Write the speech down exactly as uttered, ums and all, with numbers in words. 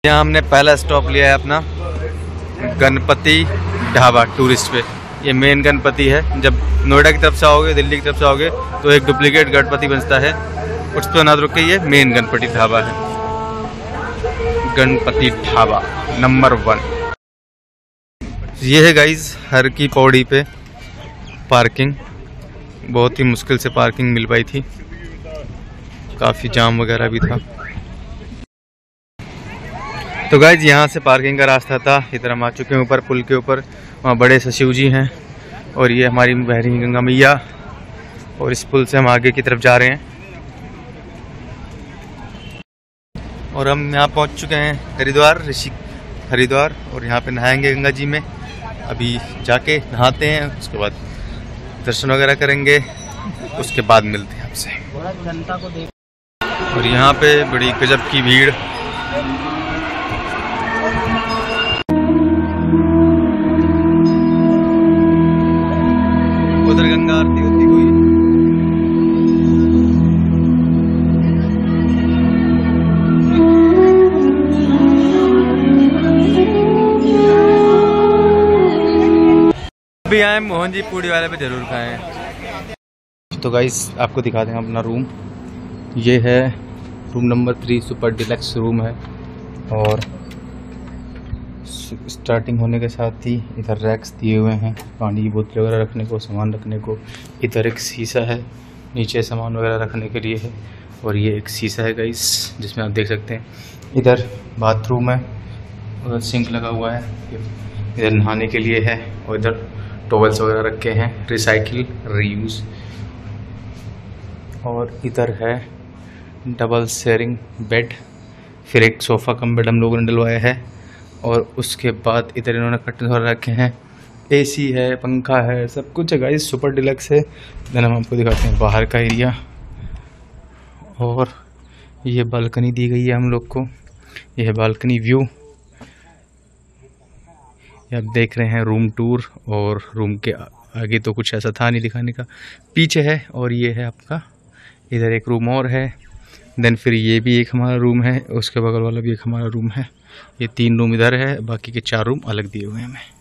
यहाँ हमने पहला स्टॉप लिया है अपना गणपति ढाबा टूरिस्ट पे। ये मेन गणपति है। जब नोएडा की तरफ से आओगे, दिल्ली की तरफ से आओगे तो एक डुप्लीकेट गणपति बनता है, उस पर ना रुक के ये मेन गणपति ढाबा है। Ganpati dhaba number one. ये है गाइज हर की पौड़ी पे पार्किंग। बहुत ही मुश्किल से पार्किंग मिल पाई थी, काफ़ी जाम वगैरह भी था। तो गाइज यहाँ से पार्किंग का रास्ता था। इधर हम आ चुके हैं ऊपर पुल के ऊपर। वहाँ बड़े से शिव जी हैं और ये हमारी बहरी गंगा मैया। और इस पुल से हम आगे की तरफ जा रहे हैं और हम यहाँ पहुँच चुके हैं हरिद्वार, ऋषि हरिद्वार। और यहाँ पे नहाएंगे गंगा जी में। अभी जाके नहाते हैं, उसके बाद दर्शन वगैरह करेंगे, उसके बाद मिलते हैं आपसे। और यहाँ पे बड़ी गजब की भीड़। उधर गंगा आरती होती हुई। अभी आए मोहन जी पूड़ी वाले पे जरूर खाएं। तो गाइस आपको दिखा दें अपना रूम। ये है room number three, super deluxe room है। और स्टार्टिंग होने के साथ ही इधर रैक्स दिए हुए हैं, पानी की बोतल वगैरह रखने को, सामान रखने को। इधर एक शीशा है, नीचे सामान वगैरह रखने के लिए है। और ये एक शीशा है गाइस जिसमें आप देख सकते हैं। इधर बाथरूम है, उधर सिंक लगा हुआ है, इधर नहाने के लिए है। और इधर टॉवल्स वगैरह रखे हैं, रिसाइकिल रीयूज। और इधर है डबल शेयरिंग बेड, फिर एक सोफ़ा कम बेड हम लोगों ने डलवाया है। और उसके बाद इधर इन्होंने कर्टन वगैरह रखे हैं, एसी है, पंखा है, सब कुछ है गाइस। सुपर डिलक्स है। देन हम आपको दिखाते हैं बाहर का एरिया। और ये बालकनी दी गई है हम लोग को, यह है बालकनी व्यू। ये आप देख रहे हैं रूम टूर। और रूम के आगे तो कुछ ऐसा था नहीं दिखाने का, पीछे है। और ये है आपका, इधर एक रूम और है। देन फिर ये भी एक हमारा रूम है, उसके बगल वाला भी एक हमारा रूम है। ये तीन रूम इधर है, बाकी के चार रूम अलग दिए हुए हैं हमें।